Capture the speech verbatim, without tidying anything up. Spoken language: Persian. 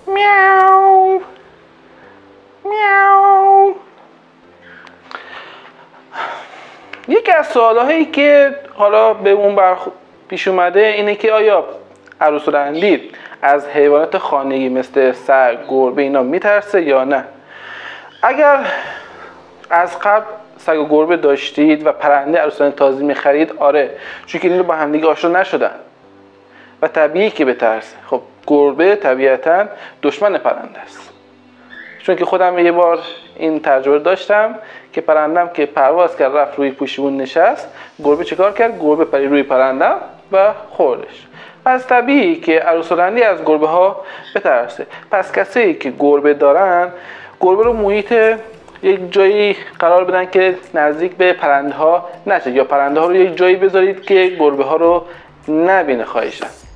میاو میاو. یکی از سوالهایی که حالا به اون برخ... پیش اومده اینه که آیا عروس رندی از حیوانات خانگی مثل سگ، گربه اینا میترسه یا نه؟ اگر از قبل سگ و گربه داشتید و پرنده عروس رندی تازه میخرید، آره، چون که این رو با همدیگه آشنا نشدن و طبیعی که بترسه. خب گربه طبیعتا دشمن پرنده است، چون که خودم یه بار این تجربه داشتم که پرندم که پرواز کرد رفت روی پوشیبون نشست، گربه چیکار کرد؟ گربه پری روی پرندم و خوردش. پس طبیعی که عروس رندی از گربه ها بترسه. پس کسایی که گربه دارن، گربه رو محیط یک جایی قرار بدن که نزدیک به پرنده ها نشه، یا پرنده ها رو یک جایی بذارید که گربه ها رو نبینه خواهشن.